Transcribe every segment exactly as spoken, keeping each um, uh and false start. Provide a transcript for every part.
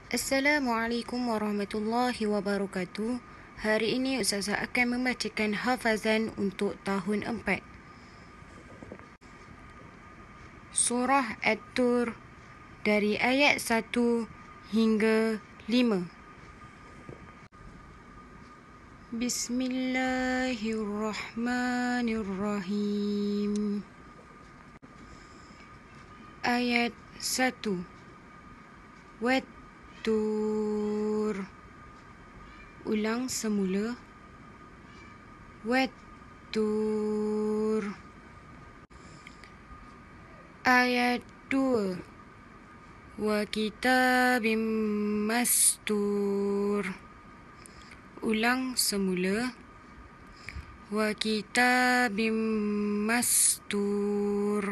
Assalamualaikum warahmatullahi wabarakatuh. Hari ini Ustazah akan membacakan hafazan untuk tahun empat. Surah At Tur dari ayat satu hingga lima. Bismillahirrahmanirrahim. Ayat satu. At Tur. Ulang semula. At Tur. Ayat dua. Wa kitabim mastur. Ulang semula. Wa kitabim mastur.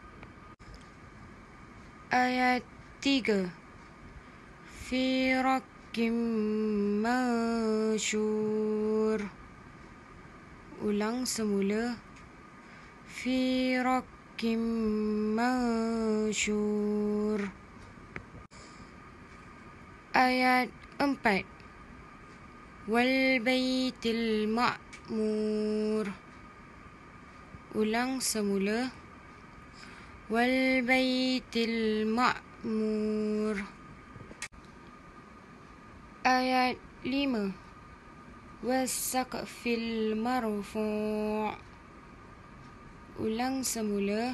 Ayat tiga. Fi rakkim mansyur. Ulang semula. Fi rakkim mansyur. Ayat empat. Wal baitil ma'mur. Ulang semula. Wal baitil ma'mur. Ayat lima. Was-saqfil marfu'. Ulang semula.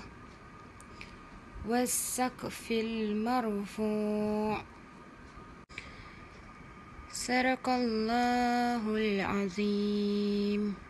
Was-saqfil marfu'. Sadaqallahul azim.